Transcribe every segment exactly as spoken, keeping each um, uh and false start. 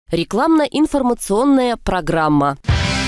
Рекламно-информационная программа.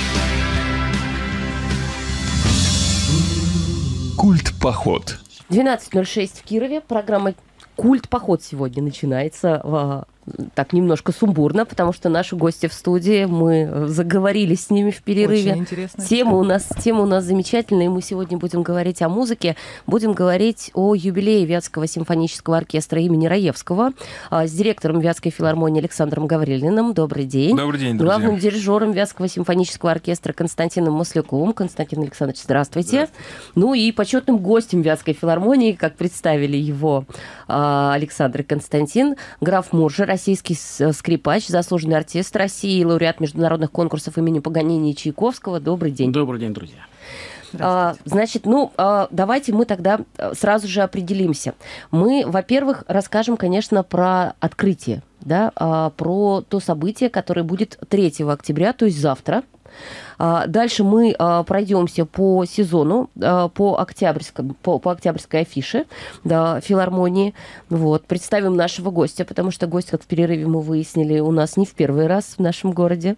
Культ-поход. двенадцать ноль шесть в Кирове. Программа «Культ-поход» сегодня начинается так немножко сумбурно, потому что наши гости в студии, мы заговорили с ними в перерыве. Очень интересно. Тема у нас, тема у нас замечательная, и мы сегодня будем говорить о музыке, будем говорить о юбилее Вятского симфонического оркестра имени Раевского с директором Вятской филармонии Александром Гаврилиным. Добрый день. Добрый день, друзья. Главным дирижером Вятского симфонического оркестра Константином Масляковым. Константин Александрович, здравствуйте. Здравствуйте. Ну и почетным гостем Вятской филармонии, как представили его Александр и Константин, граф Муржа, российский скрипач, заслуженный артист России, лауреат международных конкурсов имени Паганини и Чайковского. Добрый день. Добрый день, друзья. А, значит, ну, а, давайте мы тогда сразу же определимся. Мы, во-первых, расскажем, конечно, про открытие, да, а, про то событие, которое будет третьего октября, то есть завтра. Дальше мы пройдемся по сезону, по, октябрьскому, по, по октябрьской афише, да, филармонии. Вот. Представим нашего гостя, потому что гость, как в перерыве мы выяснили, у нас не в первый раз в нашем городе.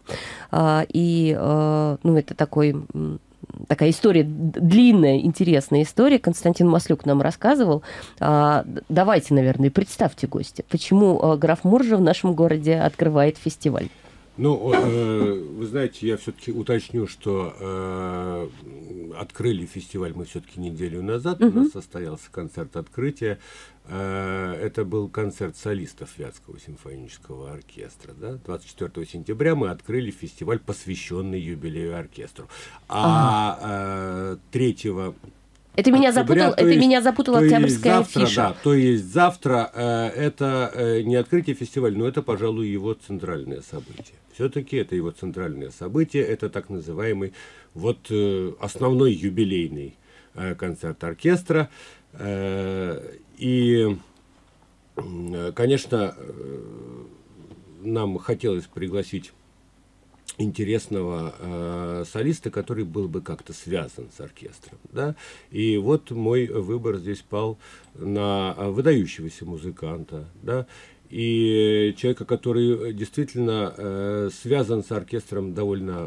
И ну, это такой... Такая история, длинная, интересная история. Константин Маслюк нам рассказывал. Давайте, наверное, представьте гостя. Почему граф Муржа в нашем городе открывает фестиваль? Ну, э, вы знаете, я все-таки уточню, что э, открыли фестиваль мы все-таки неделю назад. Uh-huh. У нас состоялся концерт открытия. Э, это был концерт солистов Вятского симфонического оркестра. Да? двадцать четвёртого сентября мы открыли фестиваль, посвященный юбилею оркестру. А uh-huh. э, третьего Это меня запутало, это есть, меня запутала октябрьская завтра, афиша. Да, то есть завтра э, это э, не открытие фестиваля, но это, пожалуй, его центральное событие. Все-таки это его центральное событие, это так называемый вот э, основной юбилейный э, концерт оркестра. Э, и, э, конечно, э, нам хотелось пригласить интересного э, солиста, который был бы как-то связан с оркестром, да, и вот мой выбор здесь пал на выдающегося музыканта, да, и человека, который действительно э, связан с оркестром довольно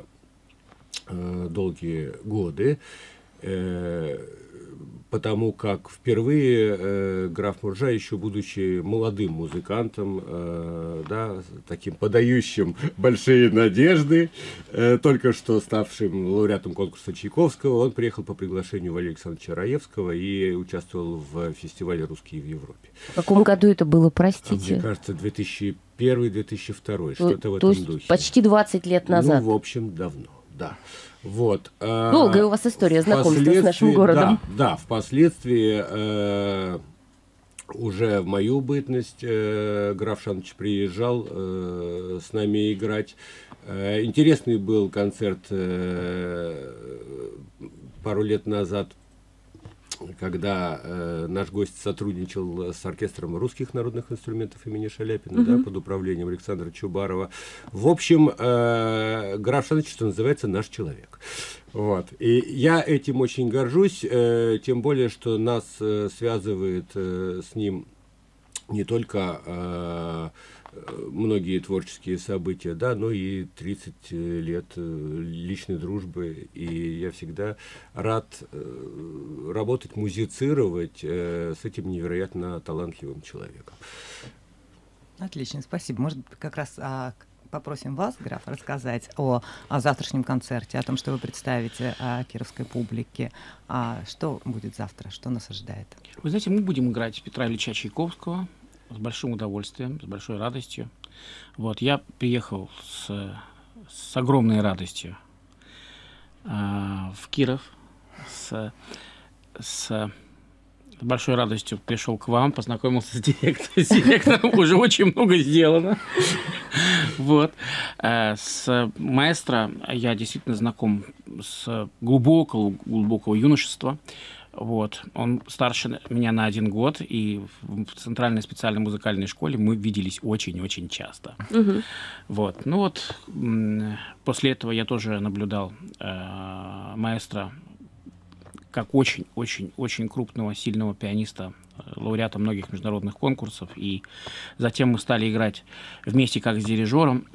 э, долгие годы, э, потому как впервые э, граф Муржа, еще будучи молодым музыкантом, э, да, таким подающим большие надежды, э, только что ставшим лауреатом конкурса Чайковского, он приехал по приглашению Валерия Александровича Раевского и участвовал в фестивале «Русские в Европе». В каком году это было, простите? Мне кажется, две тысячи первый — две тысячи второй, что-то в то этом есть духе. Почти двадцать лет назад. Ну, в общем, давно, да. Вот. Долгая у вас история знакомства с нашим городом. Да, да, впоследствии э, уже в мою бытность э, граф Шанович приезжал э, с нами играть. Э, интересный был концерт э, пару лет назад, когда э, наш гость сотрудничал с оркестром русских народных инструментов имени Шаляпина, uh-huh. да, под управлением Александра Чубарова. В общем, э, граф Шанович, что называется, наш человек. Вот. И я этим очень горжусь, э, тем более, что нас э, связывает э, с ним не только э, многие творческие события, да, но и тридцать лет личной дружбы. И я всегда рад работать, музицировать с этим невероятно талантливым человеком. Отлично, спасибо. Может, как раз а, попросим вас, граф, рассказать о, о завтрашнем концерте, о том, что вы представите а, кировской публике. А что будет завтра, что нас ожидает? Вы знаете, мы будем играть Петра Ильича Чайковского с большим удовольствием, с большой радостью. Вот, я приехал с, с огромной радостью э, в Киров, с, с большой радостью пришел к вам, познакомился с директором. С директором уже очень много сделано. Вот. С маэстро я действительно знаком с глубокого, глубокого юношества. Вот. Он старше меня на один год, и в Центральной специальной музыкальной школе мы виделись очень-очень часто. Угу. Вот. Ну вот, после этого я тоже наблюдал э, маэстро как очень-очень-очень крупного, сильного пианиста лауреатом многих международных конкурсов. И затем мы стали играть вместе как с дирижером.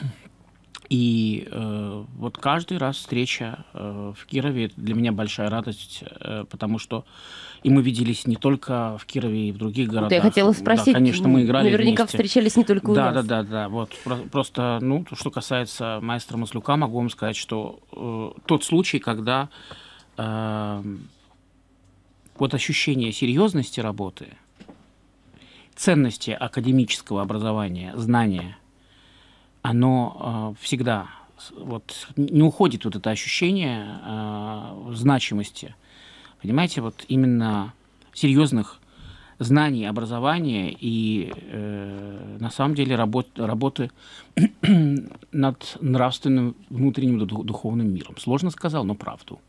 И э, вот каждый раз встреча э, в Кирове — это для меня большая радость, э, потому что и мы виделись не только в Кирове и в других городах. Вот я хотела спросить, да, конечно, мы играли наверняка вместе. Встречались не только у да, нас. Да, да, да. Вот просто, ну, что касается маэстро Маслюка, могу вам сказать, что э, тот случай, когда э, вот ощущение серьезности работы, ценности академического образования, знания, оно э, всегда вот, не уходит вот это ощущение э, значимости. Понимаете, вот именно серьезных знаний, образования и э, на самом деле работ, работы над нравственным внутренним духовным миром. Сложно сказал, но правду.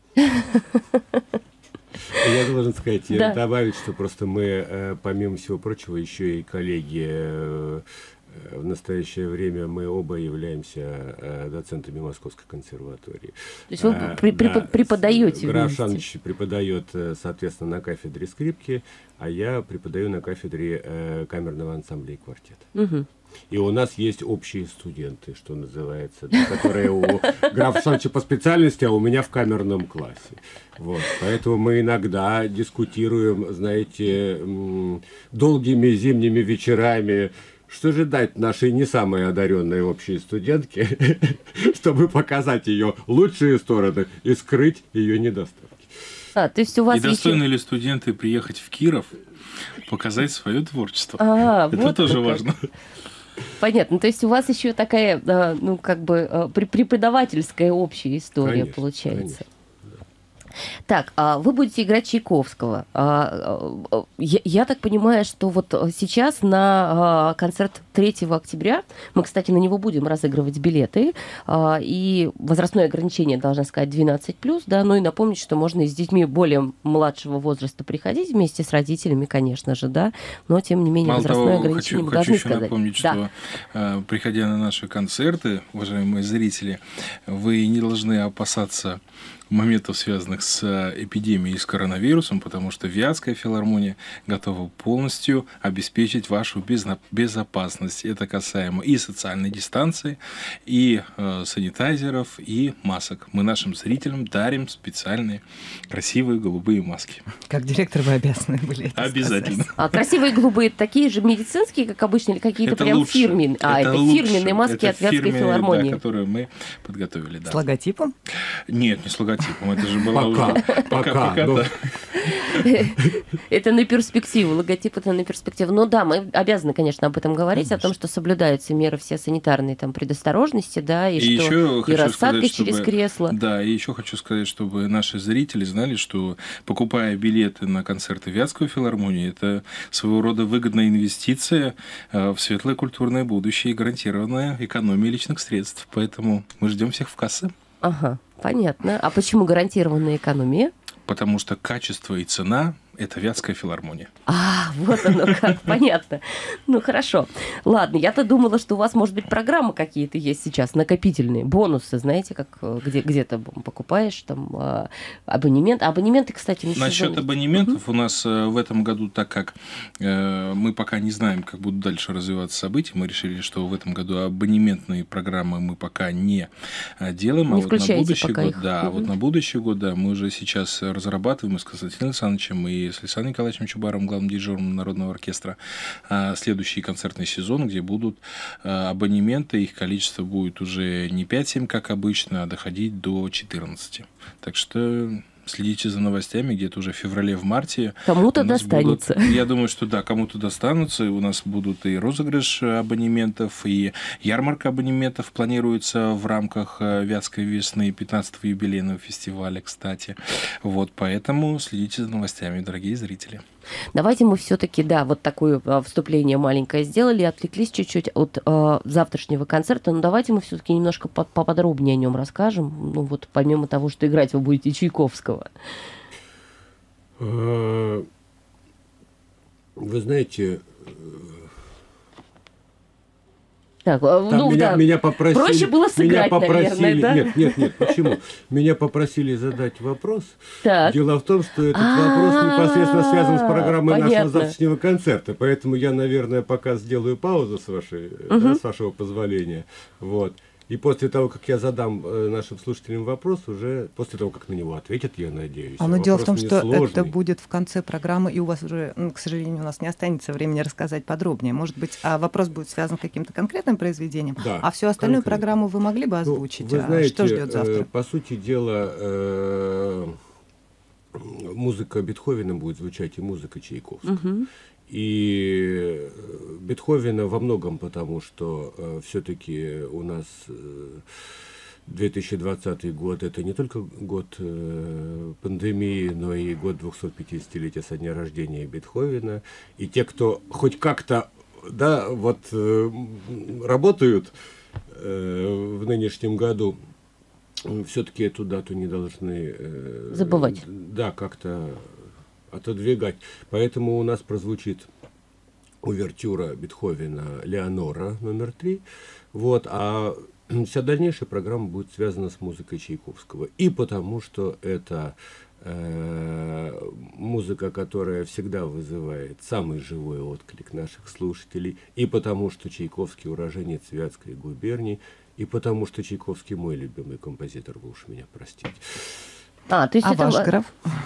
Я должен сказать, Да. добавить, что просто мы, помимо всего прочего, еще и коллеги. В настоящее время мы оба являемся доцентами Московской консерватории. То есть вы А, при- да, преподаете Граф вместе? Шанович преподает, соответственно, на кафедре скрипки, а я преподаю на кафедре э, камерного ансамбля и квартета. Угу. И у нас есть общие студенты, что называется, да, которые у графа Шановича по специальности, а у меня в камерном классе. Вот. Поэтому мы иногда дискутируем, знаете, м, долгими зимними вечерами, что же дать нашей не самой одаренной общей студентке, чтобы показать ее лучшие стороны и скрыть ее недостатки. А, то есть у вас И достойны еще... ли студенты приехать в Киров, показать свое творчество? А, Это вот тоже как. важно. Понятно. То есть у вас еще такая, а, ну, как бы а, при- преподавательская общая история Конечно, получается. конечно. Так, а вы будете играть Чайковского. А, а, Я, я так понимаю, что вот сейчас на а, концерт третьего октября, мы, кстати, на него будем разыгрывать билеты, а, и возрастное ограничение, должна сказать, двенадцать плюс, да, ну и напомнить, что можно и с детьми более младшего возраста приходить вместе с родителями, конечно же, да, но тем не менее Мало возрастное того, ограничение хочу, мы хочу должны еще сказать. напомнить, Да. что э, приходя на наши концерты, уважаемые зрители, вы не должны опасаться моментов, связанных с эпидемией и с коронавирусом, потому что Вятская филармония готова полностью обеспечить вашу безна- безопасность. Это касаемо и социальной дистанции, и э, санитайзеров, и масок. Мы нашим зрителям дарим специальные красивые голубые маски. Как директор вы обязаны были это Обязательно. сказать. А красивые голубые такие же медицинские, как обычно, или какие-то Это прям лучше. фирменные? А, это, лучше. фирменные маски Это от Вятской фирменные, филармонии. Да, которые мы подготовили. Да. С логотипом? Нет, не с логотипом. Это же была Пока, уже... пока, пока ну. да. Это на перспективу, логотип это на перспективу. Ну да, мы обязаны, конечно, об этом говорить, Конечно. о том, что соблюдаются меры все санитарные там предосторожности, да, и, И что еще и хочу рассадка сказать, через чтобы- кресло. Да, и еще хочу сказать, чтобы наши зрители знали, что покупая билеты на концерты Вятской филармонии, это своего рода выгодная инвестиция э, в светлое культурное будущее и гарантированная экономия личных средств. Поэтому мы ждем всех в кассы, Ага, понятно. А почему гарантированная экономия? потому что качество и цена – это Вятская филармония. А, вот оно как, понятно. Ну, хорошо. Ладно, я-то думала, что у вас, может быть, программы какие-то есть сейчас, накопительные, бонусы, знаете, как э, где, где-то покупаешь там э, абонемент. А абонементы, кстати, на Насчет сезон- абонементов у нас э, в этом году, так как э, мы пока не знаем, как будут дальше развиваться события, мы решили, что в этом году абонементные программы мы пока не э, делаем. Не а вот на включаете будущий пока год, их. да, а Мгм. вот на будущий год, да, мы уже сейчас разрабатываем и с Константином Александровичем, и с Александром Николаевичем Чубаровым, главным дирижером Народного оркестра, э, следующий концертный сезон, где будут э, абонементы, их количество будет уже не пять-семь, как обычно, а доходить до четырнадцати. Так что следите за новостями, где-то уже в феврале, в марте. Кому-то У нас достанется. будут- я думаю, что да, кому-то достанутся. И у нас будут и розыгрыш абонементов, и ярмарка абонементов планируется в рамках э, Вятской весны, пятнадцатого юбилейного фестиваля, кстати. Вот, поэтому следите за новостями, дорогие зрители. Давайте мы все-таки, да, вот такое а, вступление маленькое сделали, отвлеклись чуть-чуть от а, завтрашнего концерта, но давайте мы все-таки немножко по- поподробнее о нем расскажем. Ну вот помимо того, что играть вы будете Чайковского. А, Вы знаете, Так, Там ну, меня, да. меня попросили, Проще было сыграть, меня попросили, наверное, да? Нет, нет, нет, почему? Меня попросили задать вопрос. Так. Дело в том, что этот А-а-а, вопрос непосредственно связан с программой нашего понятно. завтрашнего концерта. Поэтому я, наверное, пока сделаю паузу, с, вашей, Угу. да, с вашего позволения. Вот. И после того, как я задам э, нашим слушателям вопрос, уже после того, как на него ответят, я надеюсь. А, но дело в том, что несложный. это будет в конце программы, и у вас уже, ну, к сожалению, у нас не останется времени рассказать подробнее. Может быть, а вопрос будет связан с каким-то конкретным произведением, Да, а всю остальную конкретно. программу вы могли бы Ну, озвучить? вы А знаете, что ждет завтра? э, по сути дела, э, музыка Бетховена будет звучать и музыка Чайковского. Угу. И Бетховена во многом потому, что э, все-таки у нас э, две тысячи двадцатый год это не только год э, пандемии, но и год двухсотпятидесятилетия со дня рождения Бетховена. И те, кто хоть как-то, да, вот э, работают э, в нынешнем году, все-таки эту дату не должны э, Забывать. Да, как-то отодвигать. Поэтому у нас прозвучит увертюра Бетховена «Леонора» номер три. Вот, а вся дальнейшая программа будет связана с музыкой Чайковского. И потому, что это э, музыка, которая всегда вызывает самый живой отклик наших слушателей. И потому, что Чайковский уроженец Вятской губернии. И потому, что Чайковский мой любимый композитор, вы уж меня простите. А, то есть А это... ваш граф?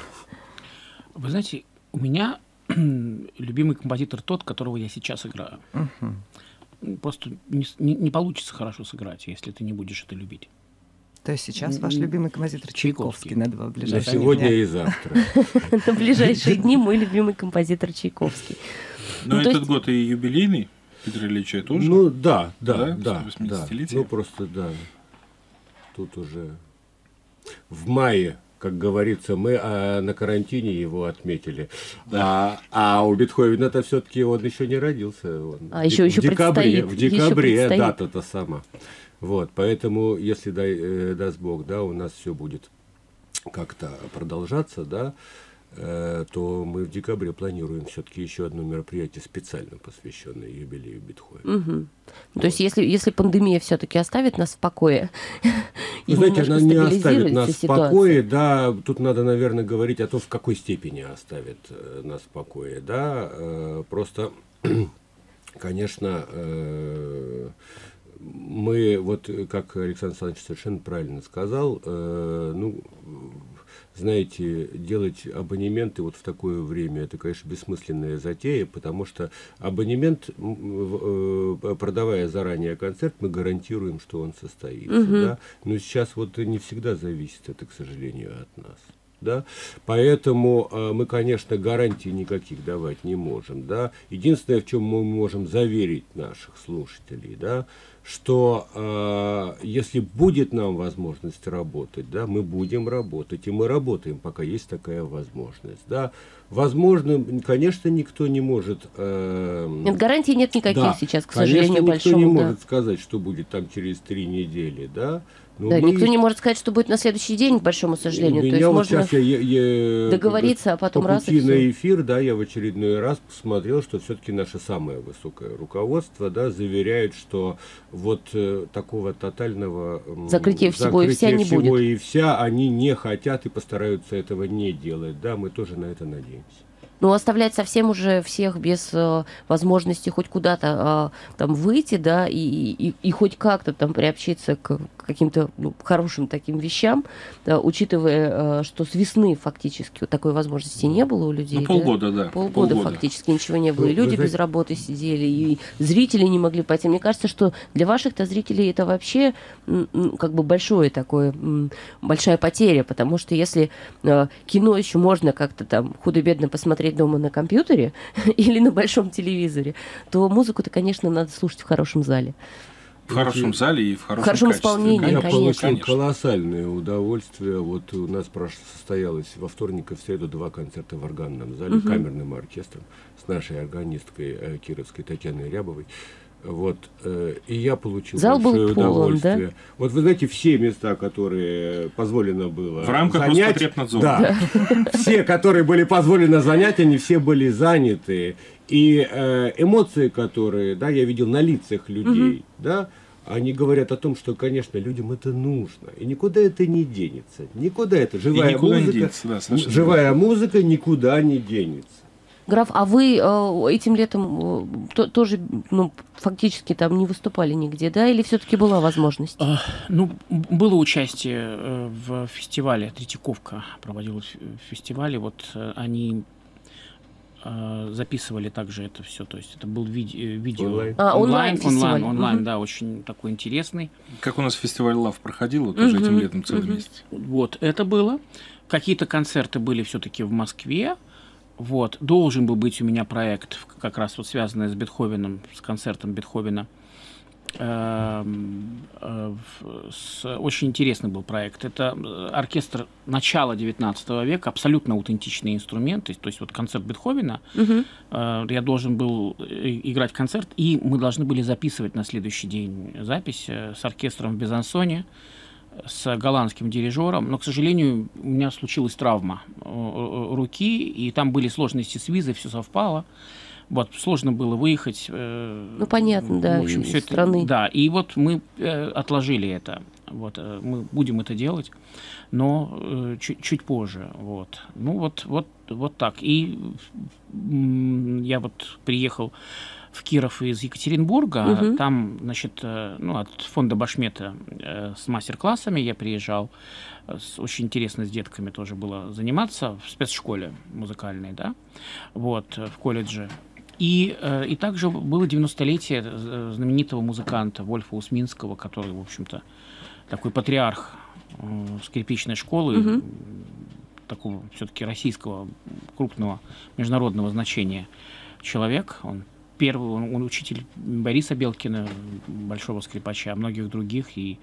Вы знаете, у меня любимый композитор тот, которого я сейчас играю. Угу. Просто не, не, не получится хорошо сыграть, если ты не будешь это любить. То есть сейчас ваш любимый композитор Чайковский, Чайковский. на два На ближайших сегодня дня. и завтра. На ближайшие дни мой любимый композитор Чайковский. Но Ну, то этот есть- год и юбилейный Петра Ильича тоже. Ну да, да, Да? да, да. восьмидесятилетие? Ну просто да. Тут уже в мае, как говорится, мы а, на карантине его отметили. А, а у Бетховена это все-таки он еще не родился. Он А, в еще- дек- еще в декабре, предстоит, в еще декабре предстоит. дата-то сама. Вот, поэтому, если дай, э, даст Бог, да, у нас все будет как-то продолжаться, да, э, то мы в декабре планируем все-таки еще одно мероприятие, специально посвященное юбилею Бетховена. Мгм. То есть если, если пандемия все-таки оставит нас в покое, и Вы знаете, немножко она не оставит стабилизируется нас в ситуация. покое, да, тут надо, наверное, говорить о том, в какой степени оставит э, нас в покое, да, э, просто, конечно, э, мы, вот как Александр Александрович совершенно правильно сказал, э, ну, знаете, делать абонементы вот в такое время, это, конечно, бессмысленная затея, потому что абонемент, м, в- э, продавая заранее концерт, мы гарантируем, что он состоится, Мгм. да, но сейчас вот не всегда зависит это, к сожалению, от нас. Да? Поэтому э, мы, конечно, гарантий никаких давать не можем. Да? Единственное, в чем мы можем заверить наших слушателей, да, что э, если будет нам возможность работать, да, мы будем работать, и мы работаем, пока есть такая возможность. Да. Возможно, конечно, никто не может... э, Нет, гарантий нет никаких да, сейчас, к конечно, сожалению, никто большому. не да. может сказать, что будет там через три недели, да. Но Да, мы- никто не может сказать, что будет на следующий день, к большому сожалению. у То меня есть вот можно сейчас я, я- я договориться, а потом по раз и пути всё. на эфир, да, я в очередной раз посмотрел, что все-таки наше самое высокое руководство, да, заверяет, что вот э, такого тотального м, Закрытия всего и вся не всего будет. и вся они не хотят и постараются этого не делать, да, мы тоже на это надеемся. Ну, оставлять совсем уже всех без э, возможности хоть куда-то э, там выйти, да, и, и, и хоть как-то там приобщиться к каким-то ну, хорошим таким вещам, да, учитывая, э, что с весны фактически вот такой возможности не было у людей. Ну, да. полгода, да. Полгода, фактически ничего не было. Ну, И люди вы знаете- без работы сидели, и зрители не могли пойти. Мне кажется, что для ваших-то зрителей это вообще м, м, как бы большое такое, м, большая потеря, потому что если э, кино еще можно как-то там худо-бедно посмотреть дома на компьютере или на большом телевизоре, то музыку-то, конечно, надо слушать в хорошем зале. В хорошем зале и в хорошем, хорошем качестве. исполнении, Я конечно. получил Конечно. колоссальное удовольствие. Вот у нас прош- состоялось во вторник и в среду два концерта в органном зале, Мгм. камерным оркестром с нашей органисткой э, кировской Татьяной Рябовой. Вот, э, и я получил Зал был большое полон, удовольствие. да? Вот вы знаете, все места, которые позволено было В рамках занять, Роспотребнадзора. да, все, которые были позволено занять, они все были заняты. И э, эмоции, которые, да, я видел на лицах людей, да, они говорят о том, что, конечно, людям это нужно, и никуда это не денется, никуда это живая никуда не музыка, денется, да, совершенно живая музыка никуда не денется. Граф, а вы э, этим летом э, то- тоже, ну, фактически там не выступали нигде, да? Или все-таки была возможность? А, Ну, м- было участие э, в фестивале, Третьяковка проводила ф- фестивале, вот э, они э, записывали также это все, то есть это был виде- э, видео... Онлайн. А, онлайн, онлайн-фестиваль. онлайн, онлайн, Мгм. да, очень такой интересный. Как у нас фестиваль Лав проходил вот тоже Мгм, этим летом целый мгм. месяц. Вот, это было. Какие-то концерты были все-таки в Москве. Вот, должен был быть у меня проект, в- как раз вот связанный с Бетховеном, с концертом Бетховена. Эм, э, в- с- Очень интересный был проект. Это э, оркестр начала девятнадцатого века, абсолютно аутентичные инструменты. То есть вот концерт Бетховена, Мгм. э, я должен был э, играть концерт, и мы должны были записывать на следующий день запись э, с оркестром в Безансоне, с голландским дирижером, но, к сожалению, у меня случилась травма э, э, руки, и там были сложности с визой, все совпало. Вот, сложно было выехать. э, Ну, понятно, да, В общем, из все это, страны. да, и вот мы э, отложили это. Вот, э, мы будем это делать, но э, чуть, чуть позже. Вот. Ну, вот, вот, вот так. И м, я вот приехал в Киров из Екатеринбурга. Мгм. Там, значит, э, ну, от фонда Башмета э, с мастер-классами я приезжал. Э, с- очень интересно с детками тоже было заниматься в спецшколе музыкальной, да, вот, э, в колледже. И, э, и также было девяностолетие э, знаменитого музыканта Вольфа Усминского, который, в общем-то, такой патриарх э, скрипичной школы, Мгм. м, такого все-таки российского крупного международного значения человек. Он первый, он, он учитель Бориса Белкина, большого скрипача, многих других. И,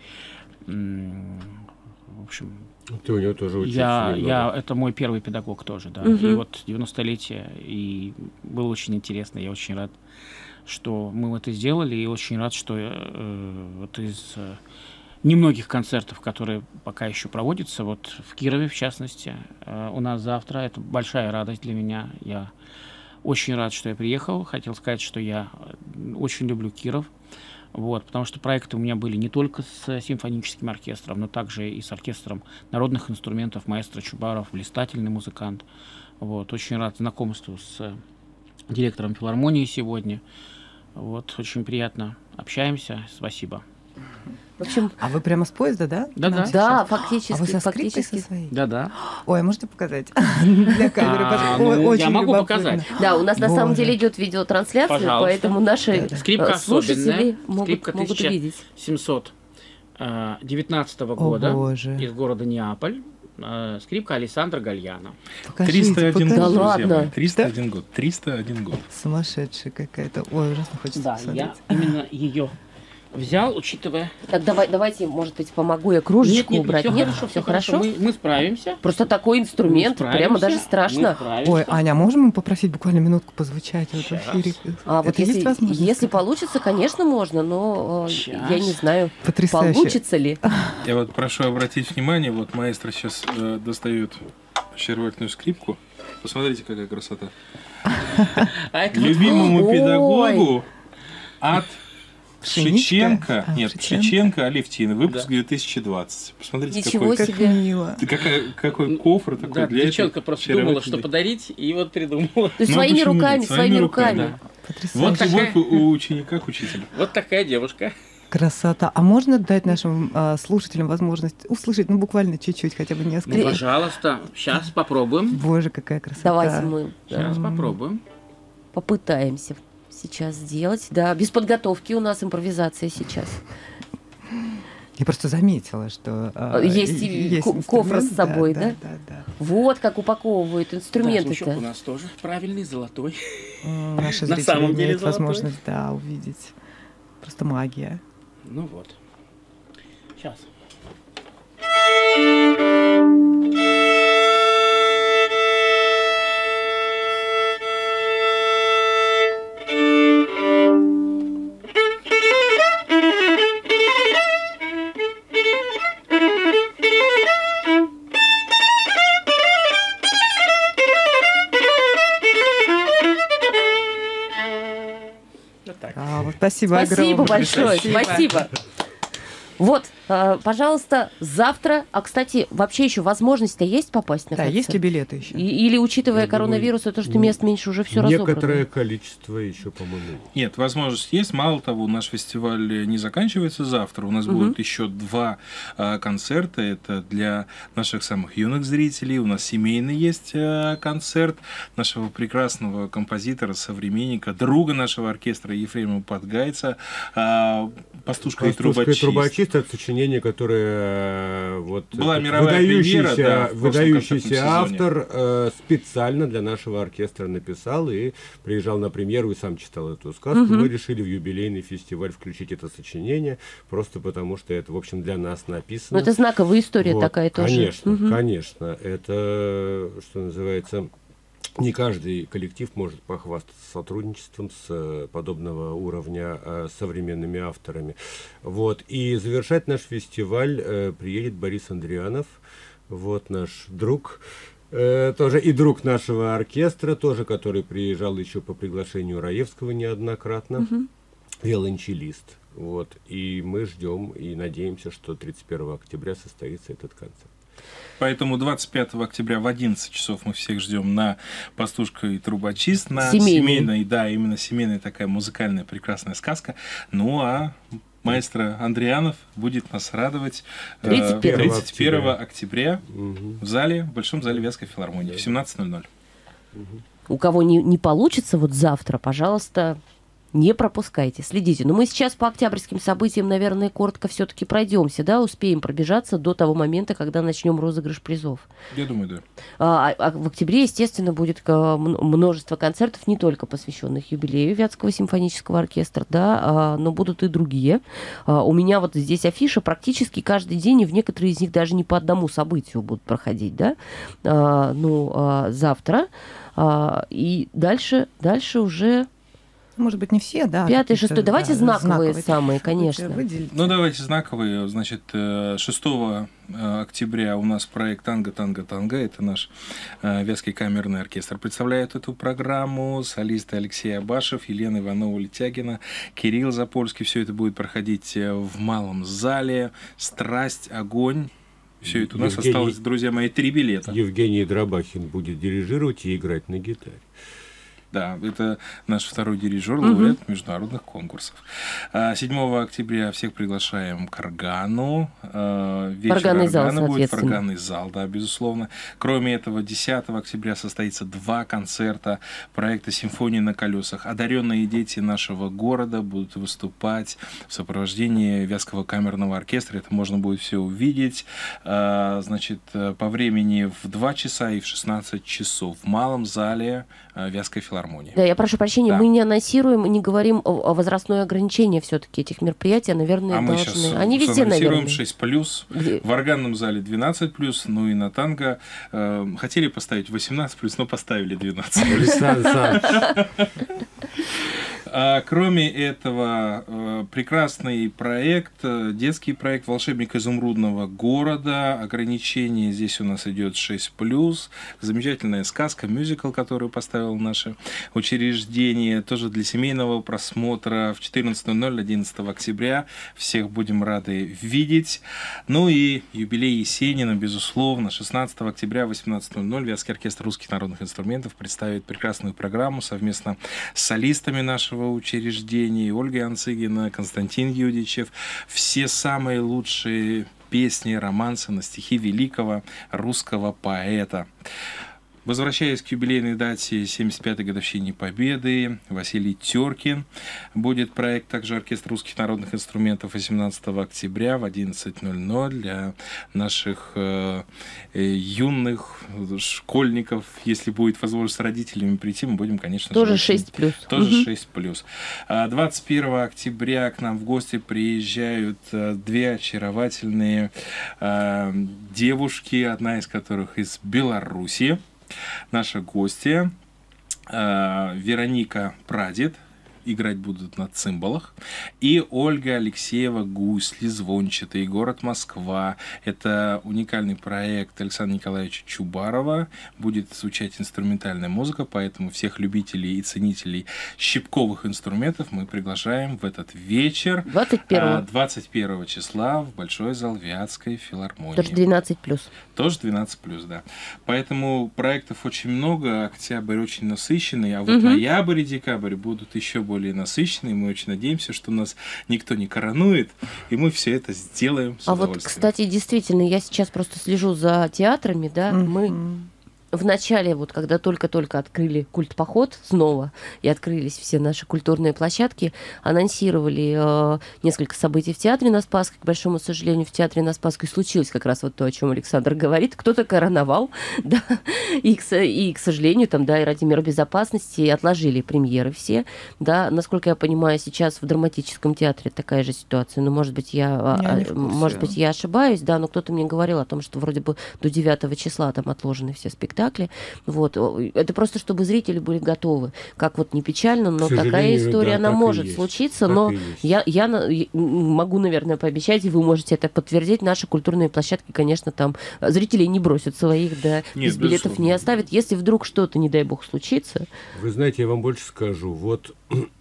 м, в общем, Ты у него тоже учился я, немного. я, это мой первый педагог тоже, да. Мгм. И вот девяностолетие, и было очень интересно. Я очень рад, что мы это сделали, и очень рад, что э, вот из э, немногих концертов, которые пока еще проводятся, вот в Кирове, в частности, э, у нас завтра, это большая радость для меня. Я очень рад, что я приехал. Хотел сказать, что я э, очень люблю Киров. Вот, потому что проекты у меня были не только с симфоническим оркестром, но также и с оркестром народных инструментов маэстро Чубаров, блистательный музыкант. Вот, очень рад знакомству с директором филармонии сегодня. Вот, очень приятно общаемся. Спасибо. В общем, А вы прямо с поезда, да? Да-да. Нам да, сейчас? фактически, А вы со скрипкой фактически. со своей? Да-да. Ой, а можете показать для камеры? А, пожалуйста? ну, Ой, я очень могу любопытно. показать. Да, у нас на самом Боже. деле идет видеотрансляция, Пожалуйста. поэтому наши Да-да. Скрипка э, слушатели особенная. могут, Скрипка могут тысяча увидеть. семьсот девятнадцатого О, года боже. из города Неаполь. Э, Скрипка Алессандро Гальяно. Покажите, триста один год, Да покажите. друзья мои. ладно. триста один год. триста один год. Сумасшедшая какая-то. Ой, ужасно хочется Да, посмотреть. я именно ее взял, учитывая... Так, давай, давайте, может быть, помогу я кружечку убрать. все Нет, хорошо, все всё хорошо. Мы, мы справимся. Просто такой инструмент, Мы прямо даже справимся, страшно. мы справимся. Ой, Аня, а можем мы попросить буквально минутку позвучать вот в Щас. эфире? А вот Это есть если, возможность? если получится, конечно, можно, но э, Щас. я не знаю, Потрясающе. получится ли. Я вот прошу обратить внимание, вот маэстро сейчас э, достает очаровательную скрипку. Посмотрите, какая красота. А это вот- Любимому Ой. педагогу от Пшеничка? Шиченко, А, нет, Шиченко. Шиченко Алевтина, выпуск Да. две тысячи двадцать. Посмотрите, Ничего какой, Как себе. мило. ты какая- какой кофр такой Да, для девчонка этой просто думала, что очаровательной- подарить, и вот придумала. То есть Ну, своими почему нет? руками, Своими своими руками, руками. Да. Потрясающе. Вот такая- любовь у ученика к учителю. Вот такая девушка. Красота. А можно дать нашим а, слушателям возможность услышать, ну, буквально чуть-чуть, хотя бы Ну, несколько? пожалуйста, сейчас попробуем. Боже, какая красота. Давайте мы Сейчас э, попробуем. попытаемся сейчас сделать. Да, без подготовки у нас импровизация сейчас. Я просто заметила, что а, Есть и ко- кофр с инструмент. собой, да? Да, да, Вот как упаковывают Да, инструменты-то. смычок у нас тоже правильный, золотой. да. М, Наши На зрители самом деле имеют золотой. возможность, да, увидеть. Просто магия. Ну вот. Сейчас. Спасибо огромное. Спасибо большое, Спасибо. спасибо. Вот, э, пожалуйста, завтра. А, кстати, вообще еще возможность-то есть попасть на Да, концерт? есть ли билеты еще? И- Или, учитывая Я думаю, коронавирус, то, что мест меньше, уже все разобрано? Некоторое количество еще, по-моему, есть. Нет, возможность есть. Мало того, наш фестиваль не заканчивается завтра. У нас Мгм. будет еще два а, концерта. Это для наших самых юных зрителей. У нас семейный есть а, концерт нашего прекрасного композитора, современника, друга нашего оркестра Ефремова Подгайца, а, «Пастушка и «Пастушка и трубочист». трубочист» — это сочинение, которое э, вот Была этот мировая премьера, выдающийся, да, в прошлом выдающийся концертном сезоне. автор э, специально для нашего оркестра написал и приезжал на премьеру и сам читал эту сказку. Мгм. Мы решили в юбилейный фестиваль включить это сочинение, просто потому что это, в общем, для нас Ну, написано. это знаковая история Вот, такая тоже. Конечно, Мгм. конечно. Это, что называется, не каждый коллектив может похвастаться сотрудничеством с э, подобного уровня э, современными авторами. Вот. И завершать наш фестиваль э, приедет Борис Андрианов, вот наш друг, э, тоже и друг нашего оркестра, тоже, который приезжал еще по приглашению Раевского неоднократно, Мгм. виолончелист. Вот. И мы ждем и надеемся, что тридцать первого октября состоится этот концерт. Поэтому двадцать пятого октября в одиннадцать часов мы всех ждем на «Пастушка и трубочист», на Семейный. семейной, да, именно семейная такая музыкальная прекрасная сказка. Ну а маэстро Андрианов будет нас радовать э, тридцать первого тридцать первого октября Мгм. в зале, в Большом зале Вятской филармонии в семнадцать ноль ноль. У кого не, не получится вот завтра, пожалуйста, не пропускайте, следите. Но мы сейчас по октябрьским событиям, наверное, коротко все-таки пройдемся, да, успеем пробежаться до того момента, когда начнем розыгрыш призов. Я думаю, да. А, а в октябре, естественно, будет а, м- множество концертов, не только посвященных юбилею Вятского симфонического оркестра, да, а, но будут и другие. А, у меня вот здесь афиша практически каждый день, и в некоторые из них даже не по одному событию будут проходить, да. А, ну, а, завтра. А, и дальше, дальше уже Может быть, не все, да. пятый, какие-то, шестой. Давайте да, знаковые самые, конечно. Выделить. Ну, давайте знаковые. Значит, э, шестого октября у нас проект «Танго, танго, танго». Это наш э, Вятский камерный оркестр. Представляет эту программу солисты Алексей Абашев, Елена Иванова-Летягина, Кирилл Запольский. Все это будет проходить э, в малом зале. «Страсть, огонь». Все это у нас Евгений- осталось, друзья мои, три билета. Евгений Дробахин будет дирижировать и играть на гитаре. Да, это наш второй дирижер, Мгм. лауреат международных конкурсов. А, седьмого октября всех приглашаем к органу. А, Вечер Органный зал, органа будет, соответственно. органный зал, да, безусловно. Кроме этого, десятого октября состоится два концерта проекта «Симфония на колесах». Одаренные дети нашего города будут выступать в сопровождении Вятского камерного оркестра. Это можно будет все увидеть. А, Значит, по времени в два часа и в шестнадцать часов в малом зале а, Вятской филармонии. Да, я прошу прощения, Да. мы не анонсируем, не говорим о, о возрастное ограничение все-таки этих мероприятий, наверное, А мы должны. сейчас Они везде, наверное. шесть плюс, Где? в органном зале двенадцать плюс, ну и на танго э, хотели поставить восемнадцать плюс, но поставили двенадцать. Александр Александрович, А, кроме этого, э, прекрасный проект, э, детский проект «Волшебник изумрудного города». Ограничение здесь у нас идет шесть плюс. Замечательная сказка, мюзикл, который поставил наше учреждение. Тоже для семейного просмотра в четырнадцать ноль ноль одиннадцатого октября. Всех будем рады видеть. Ну и юбилей Есенина, безусловно. шестнадцатого октября в восемнадцать ноль ноль Вятский оркестр русских народных инструментов представит прекрасную программу совместно с солистами нашего учреждения, Ольга Анцыгина, Константин Юдичев. Все самые лучшие песни, романсы на стихи великого русского поэта. Возвращаясь к юбилейной дате семьдесят пятой годовщине Победы, Василий Теркин. Будет проект также оркестр русских народных инструментов восемнадцатого октября в одиннадцать ноль ноль для наших э, э, юных школьников. Если будет возможность с родителями прийти, мы будем, конечно, Тоже же, очень- шесть плюс. тоже Мгм. шесть плюс. А двадцать первого октября к нам в гости приезжают э, две очаровательные э, девушки, одна из которых из Беларуси. Наша гостья э, Вероника Прадед, играть будут на цимбалах. И Ольга Алексеева «Гусли», «Звончатый», «Город Москва». Это уникальный проект Александра Николаевича Чубарова. Будет звучать инструментальная музыка, поэтому всех любителей и ценителей щипковых инструментов мы приглашаем в этот вечер двадцать первого. двадцать первого числа в Большой зал Вятской филармонии. Тоже двенадцать плюс. Тоже двенадцать плюс, да. Поэтому проектов очень много, октябрь очень насыщенный, а вот Угу. ноябрь и декабрь будут еще более насыщенные. Мы очень надеемся, что нас никто не коронует, и мы все это сделаем с А вот, удовольствием. кстати, действительно, я сейчас просто слежу за театрами, да, мы Мгм. в начале, вот когда только-только открыли культ-поход снова, и открылись все наши культурные площадки, анонсировали э, несколько событий в театре на Спасской. К большому сожалению, в театре на Спасской случилось как раз вот то, о чем Александр говорит. Кто-то короновал, да, и, к, и, к сожалению, там, да, и ради меры безопасности отложили премьеры все, да. Насколько я понимаю, сейчас в драматическом театре такая же ситуация. Ну, может быть, я, Я не в а, курсе. может быть, я ошибаюсь, да, но кто-то мне говорил о том, что вроде бы до девятого числа там отложены все спектакли. Вот. Это просто, чтобы зрители были готовы. Как вот не печально, но К такая сожалению, история, да, она так и может есть. случиться, Так но и есть. я, я на- и могу, наверное, пообещать, и вы можете это подтвердить, наши культурные площадки, конечно, там зрителей не бросят своих, да, Нет, без билетов безусловно. не оставят. Если вдруг что-то, не дай бог, случится, Вы знаете, я вам больше скажу. Вот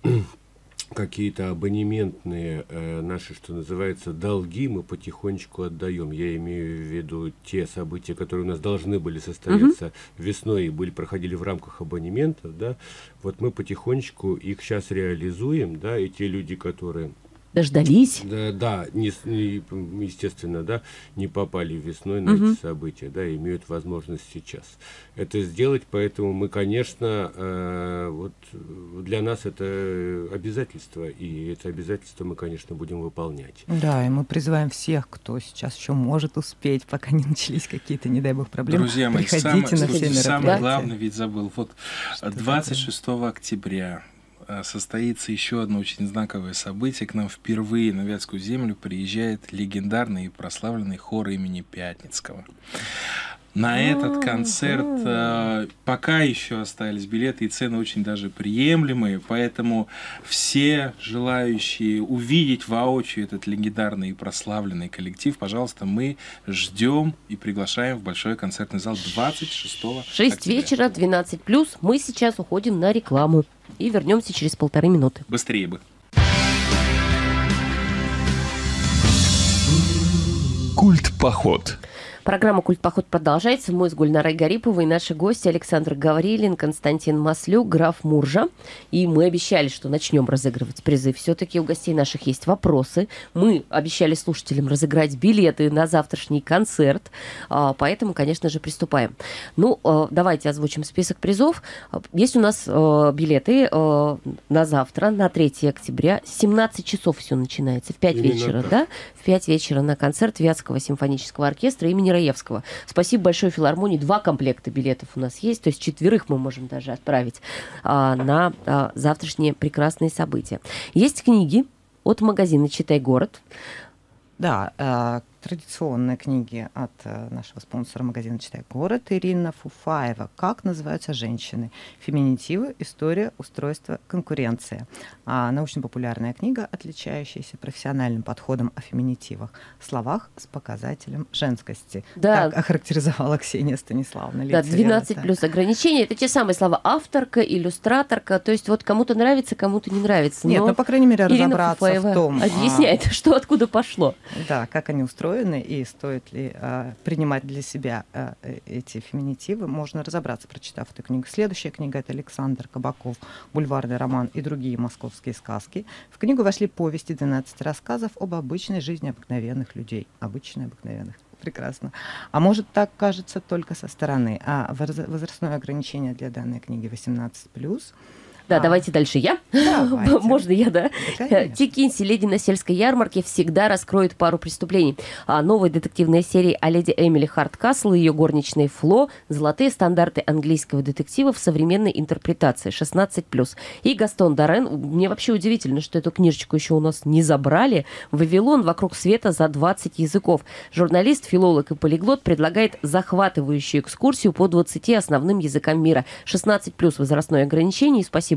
какие-то абонементные э, наши, что называется, долги мы потихонечку отдаем. Я имею в виду те события, которые у нас должны были состояться весной и были, проходили в рамках абонементов, да. Вот мы потихонечку их сейчас реализуем, да, и те люди, которые дождались. Да, да, не, с- не, естественно, да, не попали весной на Мгм. эти события, да, имеют возможность сейчас это сделать, поэтому мы, конечно, э, вот э, для нас это обязательство, и это обязательство мы, конечно, будем выполнять. Да, и мы призываем всех, кто сейчас еще может успеть, пока не начались какие-то, не дай бог, проблемы. Друзья мои, приходите самое, на все слушайте, мероприятия. самое главное ведь забыл. Вот Что двадцать шестого октября э, состоится еще одно очень знаковое событие. К нам впервые на Вятскую землю приезжает легендарный и прославленный хор имени Пятницкого. На этот концерт э, пока еще остались билеты, и цены очень даже приемлемые, поэтому все желающие увидеть воочию этот легендарный и прославленный коллектив, пожалуйста, мы ждем и приглашаем в Большой концертный зал двадцать шестого шесть октября. вечера, двенадцать плюс. Мы сейчас уходим на рекламу и вернемся через полторы минуты. Быстрее бы. Культ-поход. Программа «Культ-поход» продолжается. Мы с Гульнарой Гариповой и наши гости Александр Гаврилин, Константин Маслюк, граф Муржа. И мы обещали, что начнем разыгрывать призы. Все-таки у гостей наших есть вопросы. Мы обещали слушателям разыграть билеты на завтрашний концерт. А, Поэтому, конечно же, приступаем. Ну, а, давайте озвучим список призов. А, Есть у нас а, билеты а, на завтра, на третьего октября. семнадцать часов все начинается. В пять Именно вечера, так. да? В пять вечера на концерт Вятского симфонического оркестра имени Раевского. Спасибо большое филармонии. Два комплекта билетов у нас есть, то есть четверых мы можем даже отправить а, на а, завтрашние прекрасные события. Есть книги от магазина «Читай город». Да, э, традиционные книги от э, нашего спонсора магазина «Читай город» Ирина Фуфаева. «Как называются женщины? Феминитивы, история, устройство, конкуренция». А, научно-популярная книга, отличающаяся профессиональным подходом о феминитивах, словах с показателем женскости. Да. Так охарактеризовала Ксения Станиславовна. Да, Лицева, двенадцать да. плюс ограничения. Это те самые слова авторка, иллюстраторка. То есть вот кому-то нравится, кому-то не нравится. Нет, Но ну, по крайней мере, Ирина разобраться Фуфаева в том, а, объясняет, что откуда пошло. да, как они устроены и стоит ли а, принимать для себя а, э- эти феминитивы, можно разобраться, прочитав эту книгу. Следующая книга — это Александр Кабаков «Бульварный роман и другие московские сказки». В книгу вошли повести, двенадцать рассказов об обычной жизни обыкновенных людей. Обычно обыкновенных. Прекрасно. А может, так кажется только со стороны. А воз- возрастное ограничение для данной книги восемнадцать плюс. Да, А. давайте дальше я. Давайте. Можно я, да? Да, конечно. Тикинси, леди на сельской ярмарке, всегда раскроет пару преступлений. А новая детективная серия о леди Эмили Харткасл и ее горничной Фло. Золотые стандарты английского детектива в современной интерпретации. шестнадцать плюс. И Гастон Дорен. Мне вообще удивительно, что эту книжечку еще у нас не забрали. «Вавилон. Вокруг света за двадцать языков». Журналист, филолог и полиглот предлагает захватывающую экскурсию по двадцати основным языкам мира. шестнадцать плюс возрастное ограничение. И спасибо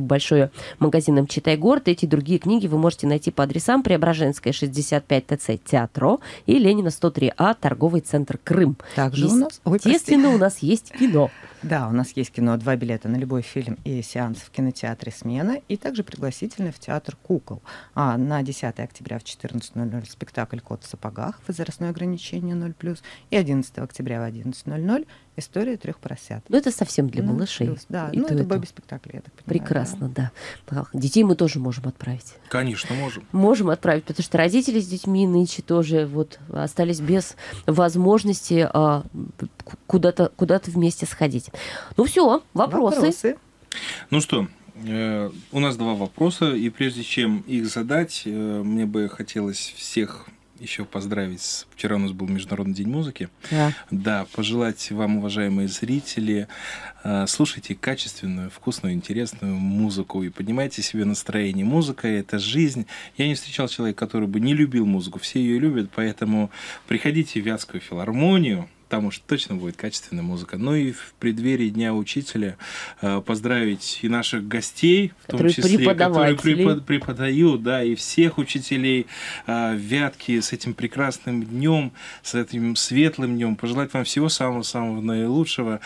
спасибо большое магазинам «Читай город». Эти и другие книги вы можете найти по адресам: Преображенская, шестьдесят пять ТЦ Театро и Ленина, сто три А, торговый центр Крым. Также у нас... Ой, Естественно, у нас есть кино. Да, у нас есть кино, два билета на любой фильм и сеанс в кинотеатре «Смена», и также пригласительный в театр «Кукол». А на десятое октября в четырнадцать ноль ноль спектакль «Кот в сапогах», возрастное ограничение ноль плюс, и одиннадцатого октября в одиннадцать ноль ноль «История трех поросят». Ну, это совсем для малышей. Плюс, да, И ну то, это и то. бэби-спектакль, я так понимаю. Прекрасно, да. да. Детей мы тоже можем отправить. Конечно, можем. Можем отправить, потому что родители с детьми нынче тоже вот остались без возможности а, куда-то, куда-то вместе сходить. Ну все, вопросы. Вопросы. Ну что, э, у нас два вопроса, и прежде чем их задать, э, мне бы хотелось всех еще поздравить. с- Вчера у нас был Международный день музыки. Да. Да, пожелать вам, уважаемые зрители, э, слушайте качественную, вкусную, интересную музыку и поднимайте себе настроение. Музыка – это жизнь. Я не встречал человека, который бы не любил музыку. Все ее любят, поэтому приходите в Вятскую филармонию. Там уж точно будет качественная музыка. Ну и в преддверии Дня Учителя э, поздравить и наших гостей, в том Которые числе, которые преподаватели. препод- преподают, да, и всех учителей э, Вятки с этим прекрасным днем, с этим светлым днем. Пожелать вам всего самого-самого наилучшего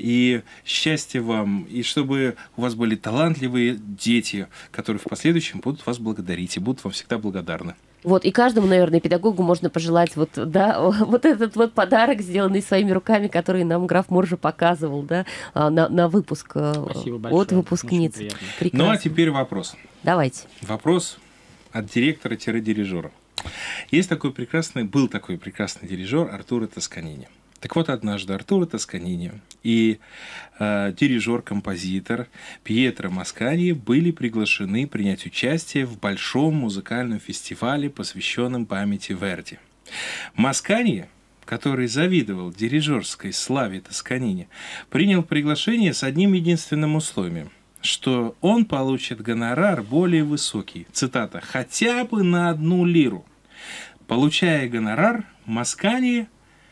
и счастья вам, и чтобы у вас были талантливые дети, которые в последующем будут вас благодарить и будут вам всегда благодарны. Вот, и каждому, наверное, педагогу можно пожелать вот, да, вот этот вот подарок, сделанный своими руками, который нам граф Моржа показывал, да, а, на, на выпуск э, Спасибо большое. от выпускниц. Очень приятно. Прекрасно. Ну а теперь вопрос. Давайте. Вопрос от директора-дирижера. Есть такой прекрасный, был такой прекрасный дирижер Артуро Тосканини. Так вот, однажды Артуро Тосканини и э, дирижер-композитор Пьетро Маскани были приглашены принять участие в большом музыкальном фестивале, посвященном памяти Верди. Маскани, который завидовал дирижерской славе Тосканини, принял приглашение с одним единственным условием, что он получит гонорар более высокий, цитата, «хотя бы на одну лиру». Получая гонорар, Маскани,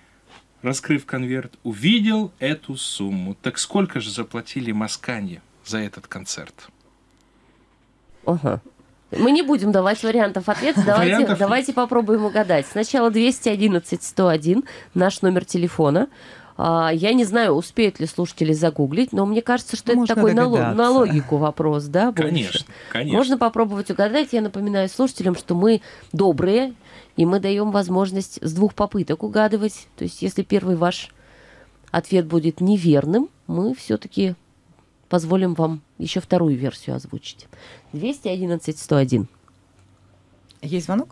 раскрыв конверт, увидел эту сумму. Так сколько же заплатили Маскани за этот концерт? Ага. Мы не будем давать вариантов ответа, давайте, Вариантов? давайте попробуем угадать. Сначала двести одиннадцать сто один, наш номер телефона. А, Я не знаю, успеют ли слушатели загуглить, но мне кажется, что Можно это такой на, ло- догадаться. на логику вопрос, да? больше? Конечно, конечно. Можно попробовать угадать. Я напоминаю слушателям, что мы добрые, и мы даем возможность с двух попыток угадывать. То есть, если первый ваш ответ будет неверным, мы все-таки позволим вам еще вторую версию озвучить. двести одиннадцать сто один. Есть звонок?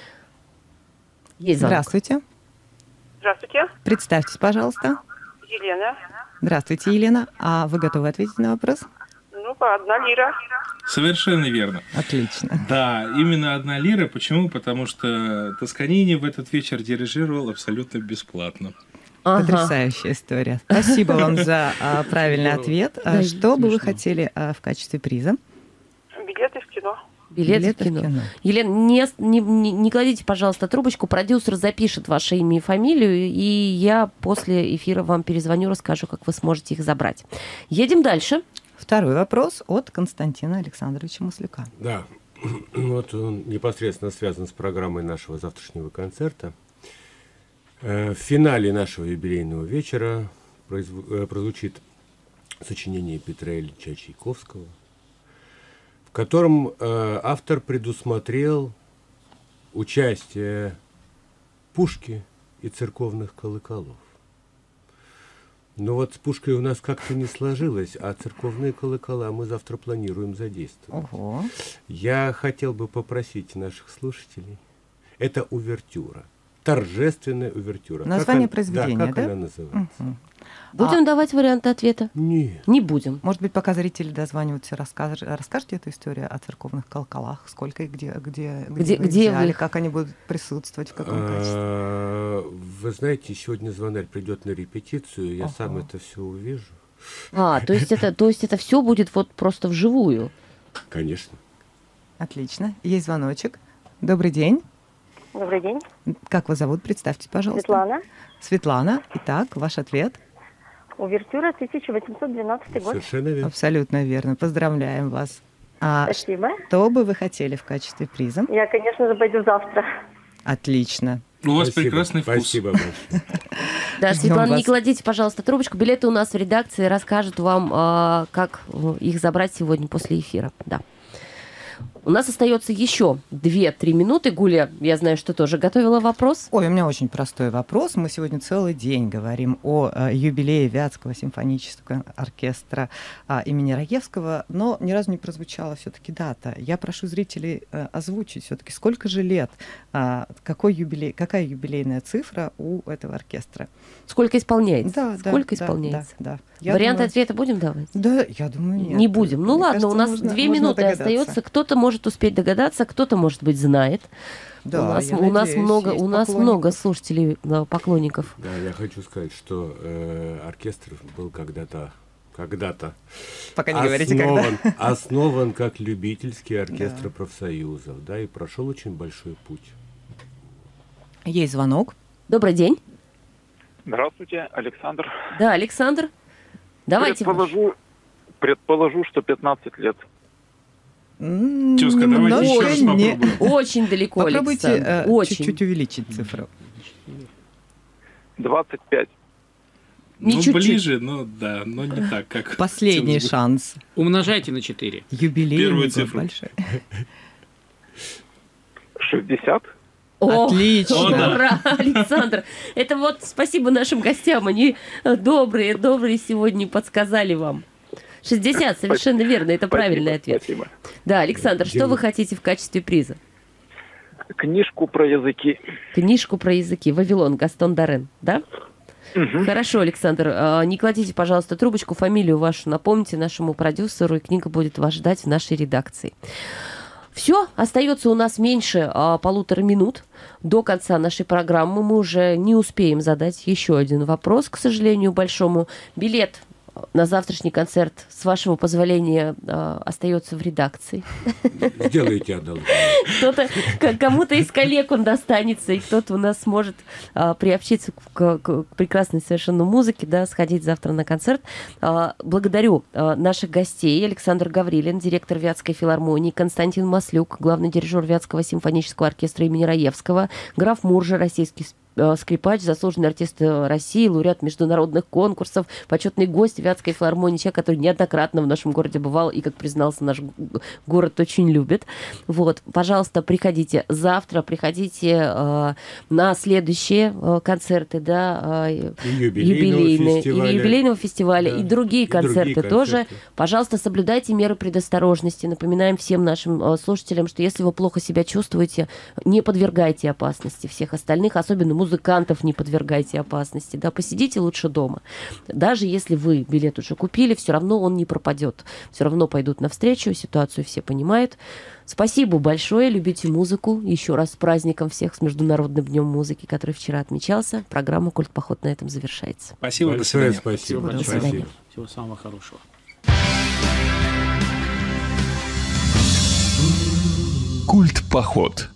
Есть звонок. Здравствуйте. Здравствуйте, Представьтесь, пожалуйста. Елена. Здравствуйте, Елена. А вы готовы ответить на вопрос? Ну, по одна лира. Совершенно верно. Отлично. Да, именно одна лира. Почему? Потому что Тосканини в этот вечер дирижировал абсолютно бесплатно. Ага. Потрясающая история. Спасибо вам за а, правильный ответ. А Да, что бы вы смешно. хотели а, в качестве приза? Билеты в кино. Билеты, Билеты в кино. в кино. Елена, не, не, не- не кладите, пожалуйста, трубочку. Продюсер запишет ваше имя и фамилию, и я после эфира вам перезвоню, расскажу, как вы сможете их забрать. Едем дальше. Второй вопрос от Константина Александровича Маслюка. Да, вот он непосредственно связан с программой нашего завтрашнего концерта. Э, В финале нашего юбилейного вечера произв- э, прозвучит сочинение Петра Ильича Чайковского, в котором э, автор предусмотрел участие пушки и церковных колоколов. Но вот с пушкой у нас как-то не сложилось, а церковные колокола мы завтра планируем задействовать. Ого. Я хотел бы попросить наших слушателей. Это увертюра. Торжественная увертюра. Название Как она- произведения, да? Как да? она называется? Мгм. Будем давать варианты ответа? Нет. Не будем. Может быть, пока зрители дозваниваются, расскаж... расскажете эту историю о церковных колоколах? Сколько и где, где, Где- вы где взяли, вы? как они будут присутствовать, в каком качестве? А, Вы знаете, сегодня звонарь придет на репетицию, я сам Ага. это все увижу. А, то есть это, то есть это все будет вот просто вживую. Конечно. Отлично. Есть звоночек. Добрый день. Добрый день. Как вас зовут? Представьтесь, пожалуйста. Светлана. Светлана. Итак, ваш ответ. Увертюра тысяча восемьсот двенадцатый год. Совершенно верно. Абсолютно верно. Поздравляем вас. А Спасибо. что бы вы хотели в качестве приза? Я, конечно же, пойду завтра. Отлично. Ну, у вас Спасибо, прекрасный вкус. Спасибо большое. Да, Ждем Светлана, вас. не кладите, пожалуйста, трубочку. Билеты у нас в редакции расскажут вам, а, как э, их забрать сегодня после эфира. Да. У нас остается еще две-три минуты. Гуля, я знаю, что тоже готовила вопрос. Ой, у меня очень простой вопрос. Мы сегодня целый день говорим о э, юбилее Вятского симфонического оркестра а, имени Раевского, но ни разу не прозвучала все-таки дата. Я прошу зрителей э, озвучить все-таки, сколько же лет, а, какой юбилей, какая юбилейная цифра у этого оркестра. Сколько исполняется? Да, да, Сколько да, исполняется? Да, да. Я Варианты думаю- ответа будем давать? Да, я думаю, нет. Не будем. Ну Мне ладно, кажется, у нас можно- две можно минуты догадаться. остается. Кто-то может успеть догадаться, кто-то, может быть, знает. Да, у нас, я у нас надеюсь, много, есть у нас поклонников. много слушателей, да, поклонников. Да, я хочу сказать, что э, оркестр был когда-то когда-то Пока не говорите, когда. основан, основан как любительский оркестр профсоюзов, да, и прошел очень большой путь. Есть звонок. Добрый день. Здравствуйте, Александр. Да, Александр. Давайте. Предположу, предположу, что пятнадцать лет. М, Тёзка, давайте немножко еще раз не- попробуем. Очень далеко, Попробуйте Александр. э, Очень. чуть-чуть увеличить цифру. двадцать пять. Не Ну, чуть-чуть. ближе, но да, но не так, как... Последний хотелось бы. шанс. Умножайте на четыре. Юбилейный Первую год цифру. большой. шестьдесят. О, Отлично. О, да. ура, Александр. Это вот спасибо нашим гостям. Они э, добрые, добрые сегодня подсказали вам. шестьдесят, совершенно верно. Это правильный ответ. Спасибо. Да, Александр, что Дело. вы хотите в качестве приза? Книжку про языки. Книжку про языки. «Вавилон», Гастон Дорен, да? Хорошо, Александр, а, не кладите, пожалуйста, трубочку, фамилию вашу напомните нашему продюсеру, и книга будет вас ждать в нашей редакции. Все, остается у нас меньше а, полутора минут до конца нашей программы. Мы уже не успеем задать еще один вопрос, к сожалению, большому. Билет на завтрашний концерт, с вашего позволения, а, остается в редакции. Сделайте одолжение. Кто-то, к- кому-то из коллег он достанется, и кто-то у нас сможет а, приобщиться к, к прекрасной совершенно музыке, да, сходить завтра на концерт. А, благодарю а, наших гостей. Александр Гаврилин, директор Вятской филармонии, Константин Маслюк, главный дирижер Вятского симфонического оркестра имени Раевского, граф Муржа, российский э, скрипач, заслуженный артист э, России, лауреат международных конкурсов, почетный гость Вятской филармонии, человек, который неоднократно в нашем городе бывал и, как признался, наш г- город очень любит. Вот, пожалуйста, приходите завтра, приходите э, на следующие э, концерты, да, э, И юбилейного юбилейные, фестиваля. и юбилейного фестиваля, Да. и другие И концерты другие тоже. концерты. Пожалуйста, соблюдайте меры предосторожности. Напоминаем всем нашим э, слушателям, что если вы плохо себя чувствуете, не подвергайте опасности всех остальных, особенно музыкантов не подвергайте опасности. Да, посидите лучше дома. Даже если вы билет уже купили, все равно он не пропадет. Все равно пойдут навстречу, ситуацию все понимают. Спасибо большое, любите музыку. Еще раз с праздником всех, с Международным днем музыки, который вчера отмечался. Программа «Культ Поход» на этом завершается. Спасибо, до Большое свидания. спасибо. Всего большого. Спасибо. Всего самого хорошего. Культ Поход.